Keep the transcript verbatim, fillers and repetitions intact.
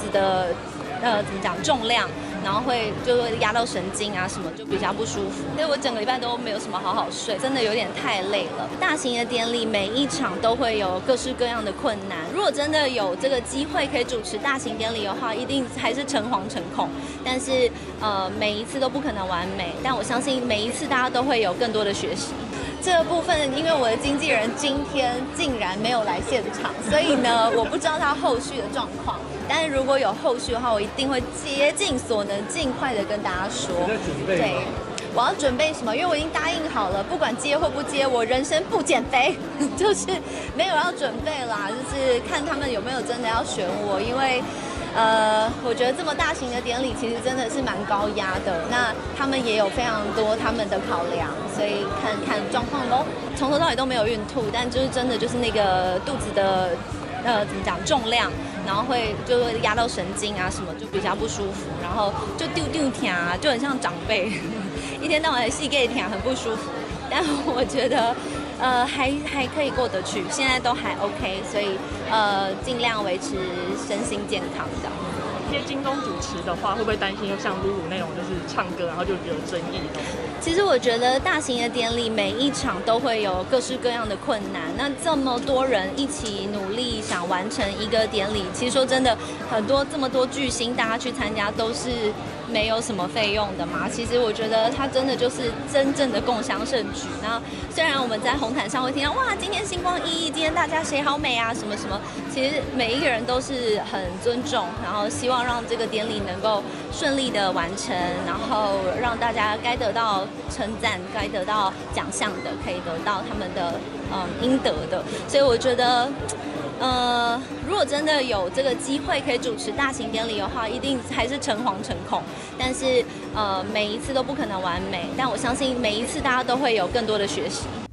的呃怎么讲重量，然后会就会压到神经啊什么，就比较不舒服。所以我整个礼拜都没有什么好好睡，真的有点太累了。大型的典礼每一场都会有各式各样的困难，如果真的有这个机会可以主持大型典礼的话，一定还是诚惶诚恐。但是呃每一次都不可能完美，但我相信每一次大家都会有更多的学习。这个部分，因为我的经纪人今天竟然没有来现场，所以呢，我不知道他后续的状况。但是如果有后续的话，我一定会竭尽所能，尽快的跟大家说。 你在准备吗？ 对，我要准备什么？因为我已经答应好了，不管接或不接，我人生不减肥，就是没有要准备啦，就是看他们有没有真的要选我，因为。呃，我觉得这么大型的典礼其实真的是蛮高压的，那他们也有非常多他们的考量，所以看看状况咯。从头到尾都没有孕吐，但就是真的就是那个肚子的呃怎么讲重量，然后会就会压到神经啊什么，就比较不舒服，然后就丢丢疼啊，就很像长辈，一天到晚细给疼，很不舒服。但我觉得。呃，还还可以过得去，现在都还 OK， 所以呃，尽量维持身心健康这样。 接金钟主持的话，会不会担心又像露露那种就是唱歌，然后就惹争议呢？ 其实我觉得大型的典礼每一场都会有各式各样的困难，那这么多人一起努力想完成一个典礼，其实说真的，很多这么多巨星大家去参加都是没有什么费用的嘛。其实我觉得它真的就是真正的共襄盛举。那虽然我们在红毯上会听到哇，今天星光熠熠，今天大家谁好美啊，什么什么，其实每一个人都是很尊重，然后希望让这个典礼能够顺利的完成，然后让大家该得到称赞、该得到奖项的，可以得到他们的嗯应得的。所以我觉得，呃，如果真的有这个机会可以主持大型典礼的话，一定还是诚惶诚恐。但是呃每一次都不可能完美，但我相信每一次大家都会有更多的学习。